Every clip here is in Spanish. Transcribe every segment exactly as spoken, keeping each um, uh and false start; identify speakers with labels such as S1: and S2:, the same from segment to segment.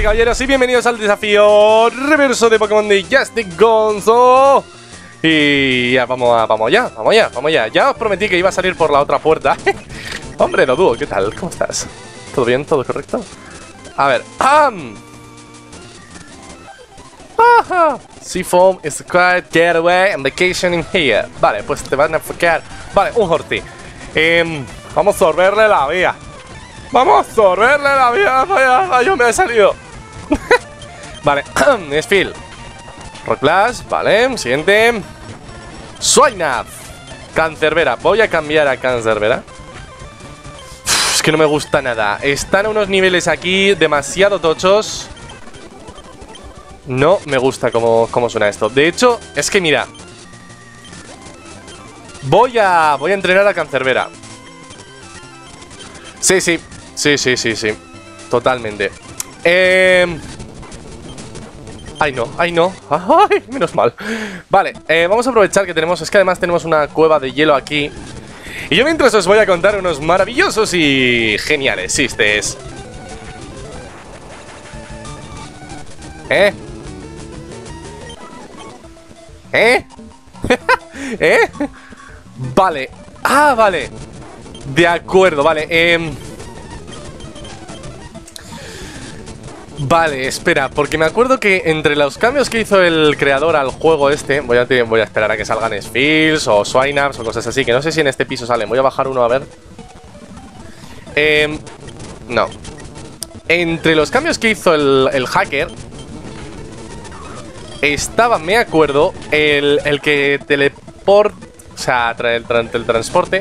S1: y caballeros, y bienvenidos al desafío reverso de Pokémon de Justic Gonzo. Y ya, vamos, a, vamos ya, vamos ya, vamos ya. Ya os prometí que iba a salir por la otra puerta. Hombre, Doduo, ¿qué tal? ¿Cómo estás? ¿Todo bien? ¿Todo correcto? A ver, ¡am! Ajá. Seafoam is a quiet getaway and vacation in here. Vale, pues te van a enfocar. Vale, un Horty. Eh, vamos a sorberle la vía. Vamos a sorberle la vía. Vaya, yo me he salido. Vale, Spheal. Rockglass, vale, siguiente. Swinub. Cancerbera. Voy a cambiar a Cancerbera. Es que no me gusta nada. Están a unos niveles aquí demasiado tochos. No me gusta cómo, cómo suena esto. De hecho, es que mira, Voy a, voy a entrenar a Cancerbera. Sí, sí, sí, sí, sí, sí. Totalmente. Eh... Ay, no, ay, no. Ay, menos mal. Vale, eh, vamos a aprovechar que tenemos... Es que además tenemos una cueva de hielo aquí. Y yo mientras os voy a contar unos maravillosos y geniales chistes. ¿Eh? ¿Eh? ¿Eh? Vale. Ah, vale. De acuerdo, vale. Eh... Vale, espera, porque me acuerdo que entre los cambios que hizo el creador al juego este, voy a, voy a esperar a que salgan Spheals o Swinubs o cosas así, que no sé si en este piso salen. Voy a bajar uno a ver. Eh... No. Entre los cambios que hizo el, el hacker estaba, me acuerdo, el, el que teleport... O sea, tra el, tra el transporte.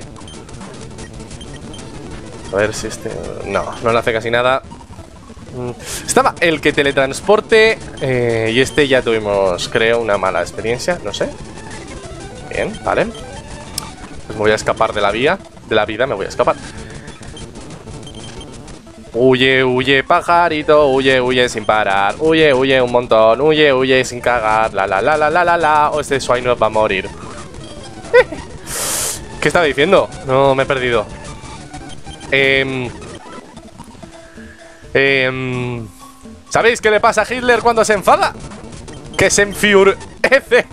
S1: A ver si este... No, no le hace casi nada. Estaba el que teletransporte eh, y este ya tuvimos, creo, una mala experiencia. No sé. Bien, vale. Pues me voy a escapar de la vía. De la vida me voy a escapar. Huye, huye, pajarito, huye, huye sin parar. Huye, huye un montón, huye, huye sin cagar. La, la, la, la, la, la, la. O este Swinub va a morir. ¿Qué estaba diciendo? No, me he perdido. Eh, eh, ¿Sabéis qué le pasa a Hitler cuando se enfada? Que se enfurece.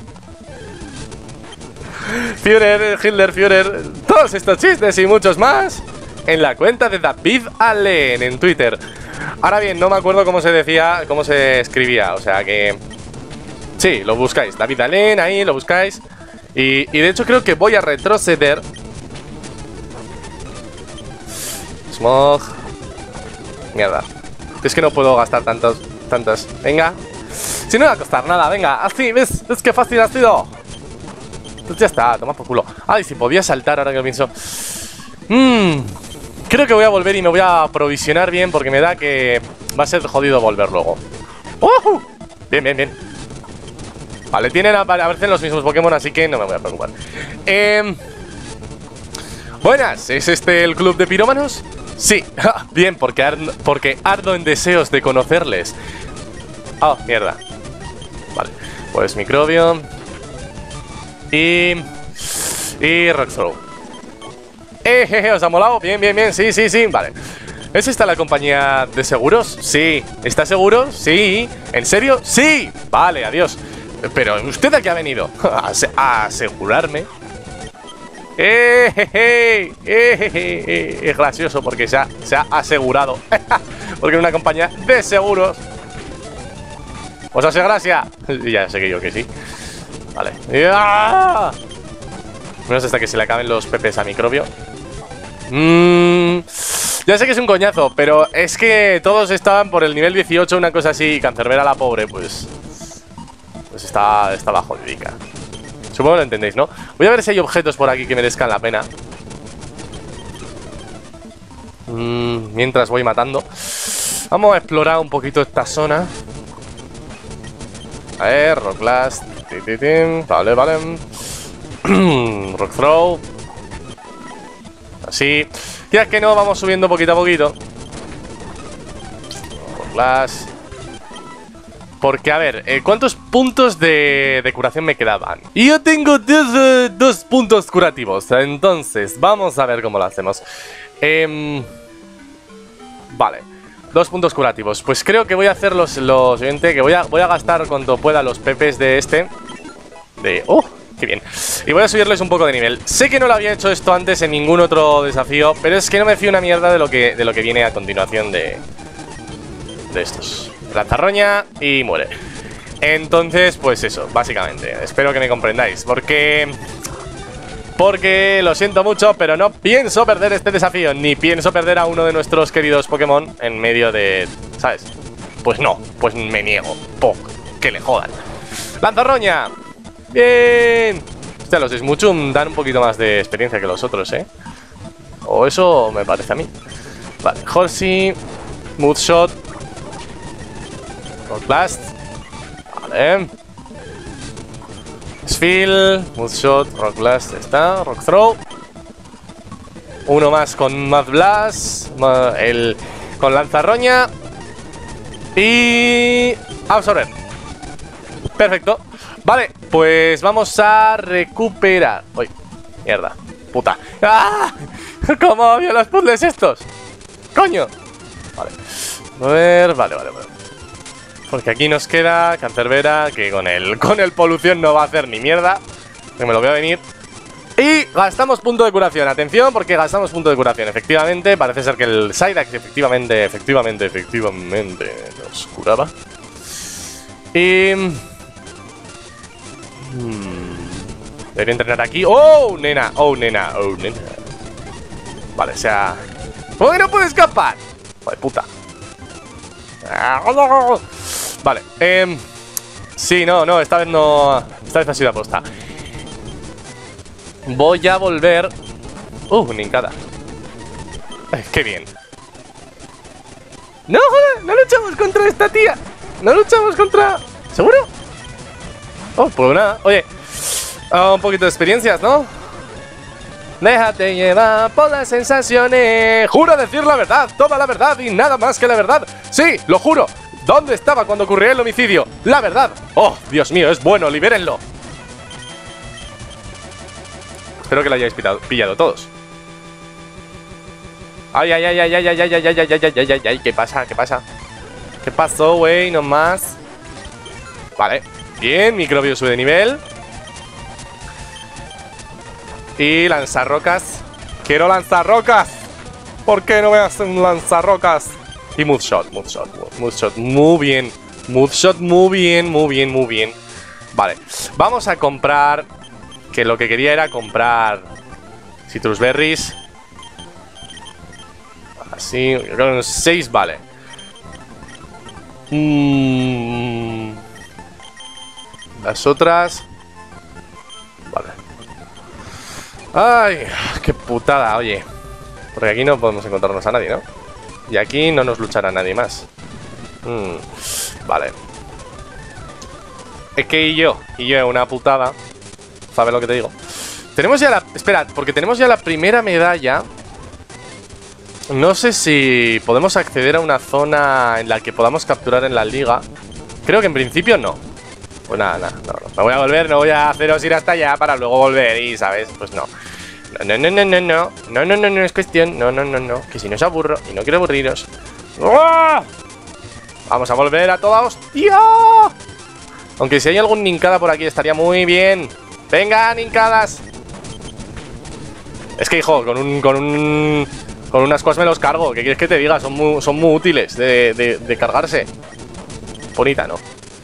S1: Führer, Hitler, Führer. Todos estos chistes y muchos más en la cuenta de David Allen en Twitter. Ahora bien, no me acuerdo cómo se decía, cómo se escribía. O sea que... Sí, lo buscáis. David Allen, ahí lo buscáis. Y, y de hecho creo que voy a retroceder. Smog. Mierda. Es que no puedo gastar tantos, tantas. Venga. Si no va a costar nada, venga. Así, ¿ves? ¿Ves qué fácil ha sido? Pues ya está, toma por culo. Ay, si podía saltar ahora que lo pienso. Mmm. Creo que voy a volver y me voy a aprovisionar bien porque me da que va a ser jodido volver luego. ¡Uh! Bien, bien, bien. Vale, tienen a, a veces los mismos Pokémon, así que no me voy a preocupar. Eh, buenas, ¿es este el club de pirómanos? Sí, bien, porque, ar porque ardo en deseos de conocerles. Oh, mierda. Vale, pues microbio. Y... Y Rock Throw. Eh, jeje, ¿os ha molado? Bien, bien, bien, sí, sí, sí, vale. ¿Es esta la compañía de seguros? Sí. ¿Está seguro? Sí. ¿En serio? Sí. Vale, adiós. Pero ¿usted a qué ha venido? A asegurarme. Eh, je, je, eh, je, je. Es gracioso porque se ha, se ha asegurado. Porque es una compañía de seguros. ¿Os hace gracia? Ya sé que yo que sí. Vale. ¡Ah! Menos hasta que se le acaben los pepes a microbio. Mmm... Ya sé que es un coñazo, pero es que todos estaban por el nivel dieciocho, una cosa así, y Cancerbera la pobre, pues... Pues está, está bajo de dica. Supongo que lo entendéis, ¿no? Voy a ver si hay objetos por aquí que merezcan la pena. Mm, mientras voy matando. Vamos a explorar un poquito esta zona. A ver, Rock Blast. Vale, vale. Rock Throw. Así. Ya que no, vamos subiendo poquito a poquito. Rock Blast. Porque, a ver, eh, ¿cuántos puntos de, de curación me quedaban? Y yo tengo dos, uh, dos puntos curativos. Entonces, vamos a ver cómo lo hacemos. eh, Vale. Dos puntos curativos. Pues creo que voy a hacer los, lo siguiente, que voy a, voy a gastar cuando pueda los pepes de este. De... ¡Oh! ¡Qué bien! Y voy a subirles un poco de nivel. Sé que no lo había hecho esto antes en ningún otro desafío, pero es que no me fío una mierda de lo que, de lo que viene a continuación de... De estos. Lanzarroña y muere. Entonces, pues eso, básicamente. Espero que me comprendáis, porque... Porque lo siento mucho, pero no pienso perder este desafío. Ni pienso perder a uno de nuestros queridos Pokémon en medio de... ¿Sabes? Pues no, pues me niego. Poc, que le jodan. ¡Lanzarroña! ¡Bien! Hostia, los Smuchum dan un poquito más de experiencia que los otros, ¿eh? O eso me parece a mí. Vale, Horsey, Moodshot, Rock Blast. Vale. Sphere, Moodshot, Rock Blast, está, Rock Throw. Uno más con Mud Blast, el, con Lanzarroña. Y... Absorber. Perfecto. Vale, pues vamos a recuperar. Uy, mierda, puta. ¡Ah! ¿Cómo odio los puzzles estos? ¡Coño! Vale, a ver, vale, vale, vale. Porque aquí nos queda Cancerbera, que con el, con el Polución no va a hacer ni mierda. Que me lo voy a venir. Y gastamos punto de curación. Atención, porque gastamos punto de curación. Efectivamente, parece ser que el Psyduck efectivamente, efectivamente, efectivamente nos curaba. Y... Hmm, debería entrenar aquí. ¡Oh, nena! ¡Oh, nena! ¡Oh, nena! Vale, o sea... ¿Cómo que no puedo escapar? ¡Joder, puta! Vale, eh... sí, no, no, esta vez no... Esta vez ha sido aposta. Voy a volver... Uh, nincada. Eh, ¡Qué bien! ¡No, joder! ¡No luchamos contra esta tía! ¡No luchamos contra... ¿Seguro? Oh, pues nada, oye, uh, un poquito de experiencias, ¿no? Déjate llevar por las sensaciones. Juro decir la verdad, toda la verdad y nada más que la verdad. Sí, lo juro. ¿Dónde estaba cuando ocurrió el homicidio? La verdad. Oh, Dios mío, es bueno, libérenlo. Espero que lo hayáis pillado, pillado todos. Ay, ay, ay, ay, ay, ay, ay, ay, ay, ay, ay, ay, ay, ay, ¿qué pasa? ¿Qué pasa? ¿Qué pasó, güey? No más. Vale. Bien, Microbio sube de nivel. Y lanzarrocas. ¡Quiero lanzarrocas! ¿Por qué no me hacen lanzarrocas? Y Moodshot, Moodshot, Moodshot, muy bien. Moodshot, muy bien, muy bien, muy bien. Vale, vamos a comprar... Que lo que quería era comprar... Citrus Berries. Así, con seis vale. Mmm... Las otras... Vale. Ay, qué putada, oye. Porque aquí no podemos encontrarnos a nadie, ¿no? Y aquí no nos luchará nadie más. Hmm, vale. Es que y yo, y yo una putada. ¿Sabes lo que te digo? Tenemos ya la... Espera, porque tenemos ya la primera medalla. No sé si podemos acceder a una zona en la que podamos capturar en la liga. Creo que en principio no. Pues nada, nada, no, no. Me voy a volver, no voy a haceros ir hasta allá para luego volver y, ¿sabes? Pues no. No, no, no, no, no. No, no, no, no es cuestión. No, no, no, no. Que si no os aburro y no quiero aburriros. ¡Oh! Vamos a volver a toda hostia. Aunque si hay algún nincada por aquí estaría muy bien. ¡Venga, nincadas! Es que, hijo, con un... Con un... Con unas cosas me los cargo. ¿Qué quieres que te diga? Son muy, son muy útiles de, de, de cargarse. Bonita, ¿no?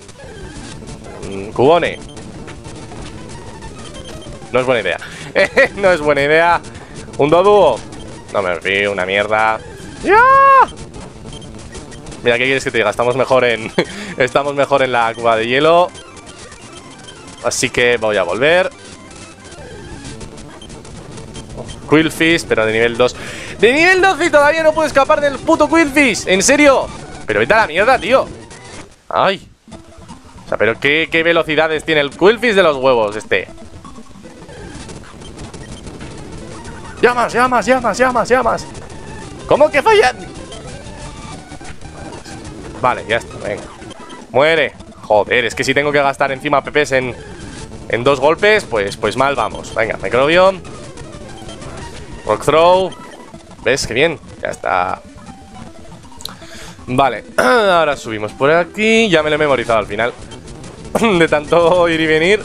S1: Cubone. No es buena idea. No es buena idea. Un Doduo. No me fío, una mierda. ¡Ya! Mira, ¿qué quieres que te diga? Estamos mejor en... Estamos mejor en la cueva de hielo. Así que voy a volver. Oh, Quillfish, pero de nivel dos. ¡De nivel doce y todavía no puedo escapar del puto Quillfish! ¿En serio? Pero vete a la mierda, tío. Ay. O sea, pero ¿qué, qué velocidades tiene el Quillfish de los huevos este? ¡Llamas, llamas, llamas, llamas, llamas! ¿Cómo que fallan? Vale, ya está, venga. Muere. Joder, es que si tengo que gastar encima P Ps en, en dos golpes, pues, pues mal vamos. Venga, Microbio. Rock Throw. ¿Ves? Qué bien. Ya está. Vale, ahora subimos por aquí. Ya me lo he memorizado al final. De tanto ir y venir.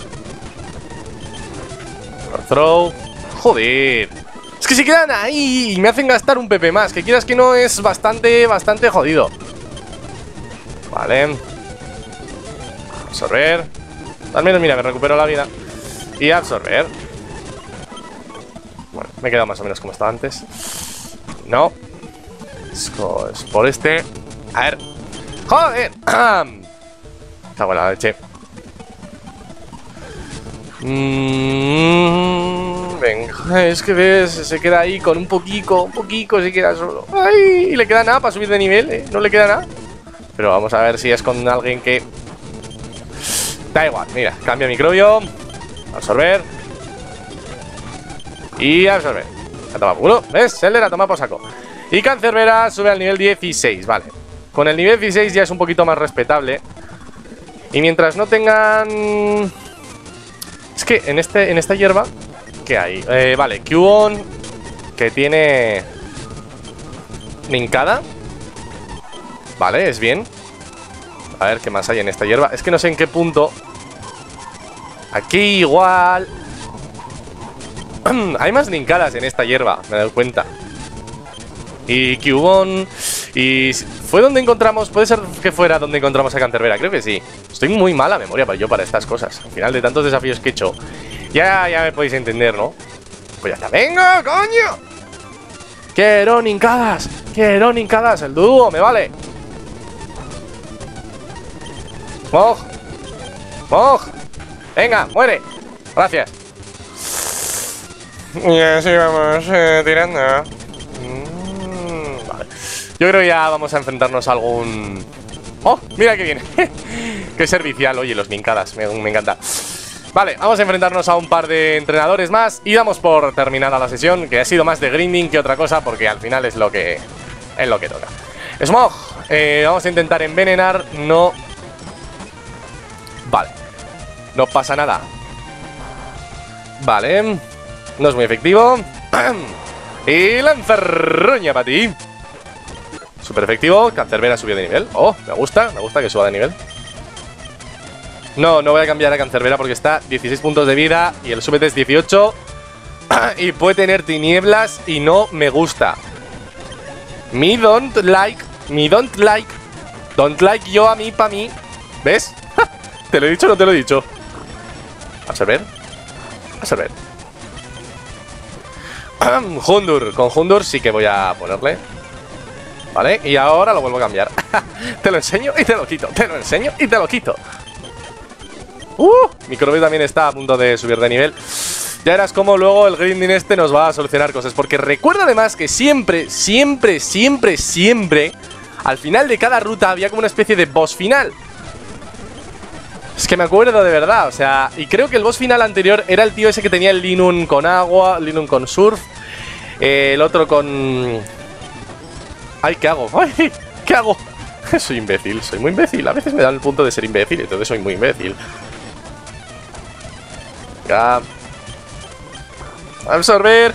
S1: Throw. Joder. Es que se quedan ahí y me hacen gastar un P P más. Que quieras que no, es bastante, bastante jodido. Vale. Absorber. Al menos, mira, me recupero la vida. Y absorber. Bueno, me he quedado más o menos como estaba antes. No. Es por este. A ver. ¡Joder! Cago en la leche. Mm, venga, es que ves, se queda ahí con un poquito, un poquito, se queda solo. ¡Ay! Y le queda nada para subir de nivel, ¿eh? No le queda nada. Pero vamos a ver si es con alguien que... Da igual, mira, cambia microbio. Absorber. Y absorber. A tomar por culo, ¿ves? Seller a tomar por saco. Y Cancerbera sube al nivel dieciséis, vale. Con el nivel dieciséis ya es un poquito más respetable. Y mientras no tengan... Es que en, este, en esta hierba, ¿qué hay? Eh, vale, Cubone, que tiene Nincada. Vale, es bien. A ver qué más hay en esta hierba. Es que no sé en qué punto. Aquí igual. Hay más Nincadas en esta hierba, me he dado cuenta. Y Cubone. Y fue donde encontramos. Puede ser que fuera donde encontramos a Cancerbera, creo que sí. Estoy muy mala memoria para yo para estas cosas. Al final de tantos desafíos que he hecho, Ya, ya me podéis entender, ¿no? Pues ya está. ¡Venga, coño! ¡Quiero nincadas! ¡Quiero nincadas! El dúo, me vale. ¡Moj! ¡Moj! ¡Venga, muere! Gracias. Y así vamos eh, tirando. Mm, vale. Yo creo que ya vamos a enfrentarnos a algún... ¡Oh! Mira que viene. Qué servicial, oye, los nincadas. Me, me encanta. Vale, vamos a enfrentarnos a un par de entrenadores más y damos por terminada la sesión, que ha sido más de grinding que otra cosa, porque al final es lo que es lo que toca. Smog, eh, vamos a intentar envenenar, no... Vale, no pasa nada. Vale, no es muy efectivo. Y lanzarroña para ti. Súper efectivo, Cancerbera subió de nivel. Oh, me gusta, me gusta que suba de nivel. No, no voy a cambiar a Cancerbera porque está dieciséis puntos de vida y el súbete es dieciocho. Y puede tener tinieblas y no me gusta. Me don't like, me don't like, don't like yo a mí, pa' mí. ¿Ves? ¿Te lo he dicho o no te lo he dicho? Absorber. Absorber. Hondur, con Hondur sí que voy a ponerle. Vale, y ahora lo vuelvo a cambiar. Te lo enseño y te lo quito. Te lo enseño y te lo quito. Uh, Microbio también está a punto de subir de nivel. Ya verás cómo luego el grinding este nos va a solucionar cosas. Porque recuerda además que siempre, siempre, siempre, siempre al final de cada ruta había como una especie de boss final. Es que me acuerdo de verdad, o sea, y creo que el boss final anterior era el tío ese que tenía el Linun con agua, Linun con surf, eh, el otro con... Ay, ¿qué hago? Ay, ¿qué hago? Soy imbécil, soy muy imbécil. A veces me dan el punto de ser imbécil, entonces soy muy imbécil. Venga. Absorber.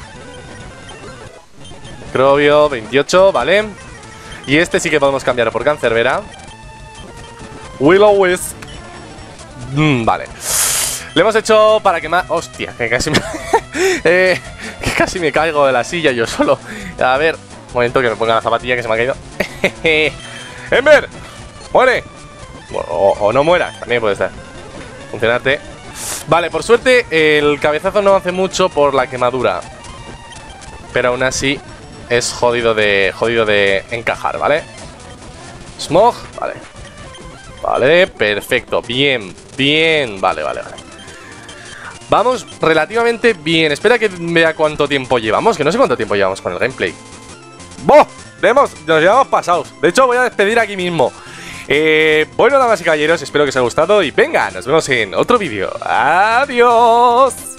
S1: Microbio, veintiocho, vale. Y este sí que podemos cambiar por Cancerbera. Will-O-Wisp. Mm, vale. Le hemos hecho para quemar... Hostia, que casi me... eh, que casi me caigo de la silla yo solo. A ver, un momento que me ponga la zapatilla que se me ha caído. ¡Ember! ¡Muere! O, o no muera, también puede estar. Funcionarte. Vale, por suerte el cabezazo no hace mucho por la quemadura. Pero aún así es jodido de, jodido de encajar, ¿vale? Smog, vale. Vale, perfecto, bien, bien. Vale, vale, vale. Vamos relativamente bien. Espera que vea cuánto tiempo llevamos. Que no sé cuánto tiempo llevamos con el gameplay. ¡Boh! Nos llevamos pasados. De hecho voy a despedir aquí mismo. eh, Bueno, damas y caballeros, espero que os haya gustado. Y venga, nos vemos en otro vídeo. Adiós.